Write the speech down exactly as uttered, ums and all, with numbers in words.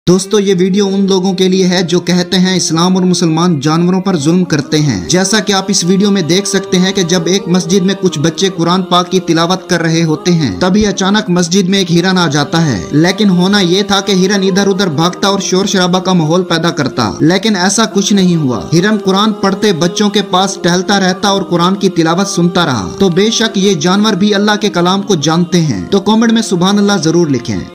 दोस्तों ये वीडियो उन लोगों के लिए है जो कहते हैं इस्लाम और मुसलमान जानवरों पर जुल्म करते हैं। जैसा कि आप इस वीडियो में देख सकते हैं कि जब एक मस्जिद में कुछ बच्चे कुरान पाक की तिलावत कर रहे होते हैं तभी अचानक मस्जिद में एक हिरन आ जाता है। लेकिन होना ये था कि हिरन इधर उधर भागता और शोर शराबा का माहौल पैदा करता, लेकिन ऐसा कुछ नहीं हुआ। हिरन कुरान पढ़ते बच्चों के पास टहलता रहता और कुरान की तिलावत सुनता रहा। तो बेशक ये जानवर भी अल्लाह के कलाम को जानते हैं। तो कॉमेंट में सुभान अल्लाह जरूर लिखें।